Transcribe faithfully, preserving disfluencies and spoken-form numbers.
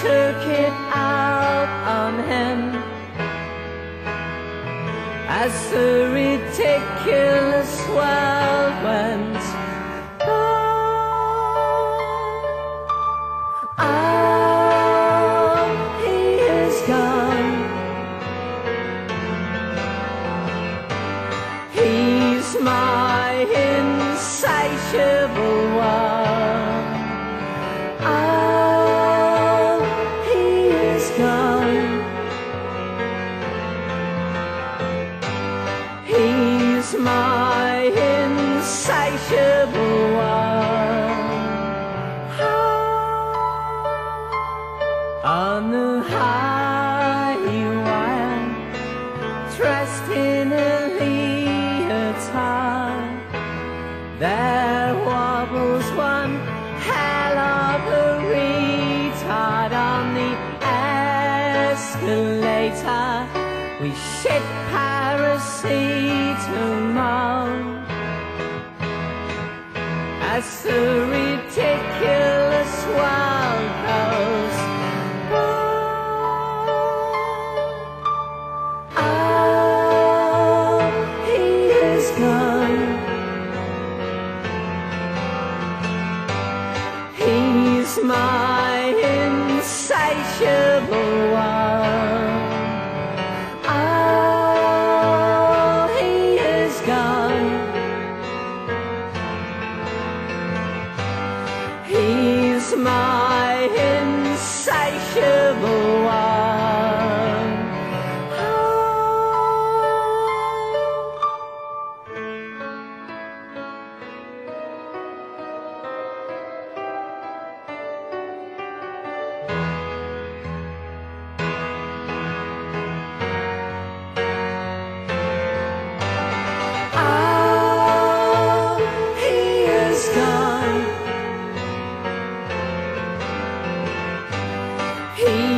took it out on him as the ridiculous world went by. Oh, he is gone. He's my insatiable one. Oh, he is gone. He's my insatiable one. On the highway, dressed in a leotard, there wobbles one hell of a retard on the escalator. We shit paracetamol as the ridiculous world goes by. Oh, he is gone. He's my insatiable one. Oh, he is gone. He's my insatiable one. Oh, he is gone. He